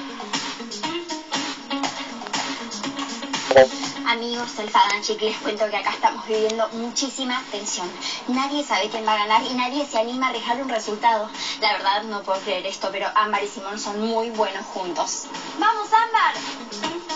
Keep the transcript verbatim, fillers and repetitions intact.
Amigos del Faganchic, les cuento que acá estamos viviendo muchísima tensión. Nadie sabe quién va a ganar y nadie se anima a arriesgar un resultado. La verdad no puedo creer esto, pero Ámbar y Simón son muy buenos juntos. ¡Vamos, Ámbar!